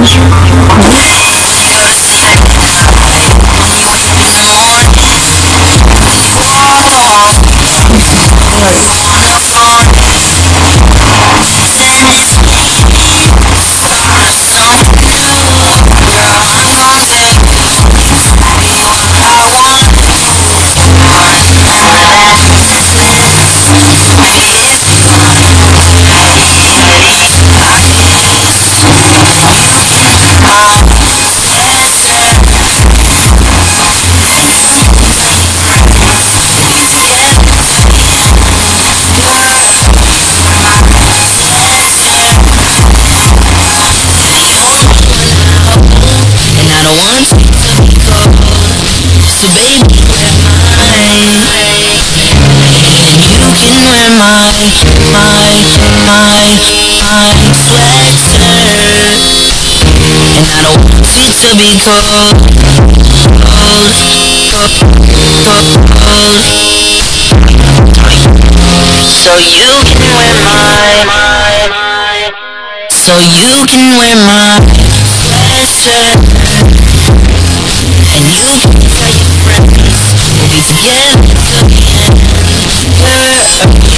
So baby, and you can wear my sweater, and I don't want you to be cold, so you can wear my sweater, and you can tell your friends we'll be together till the end.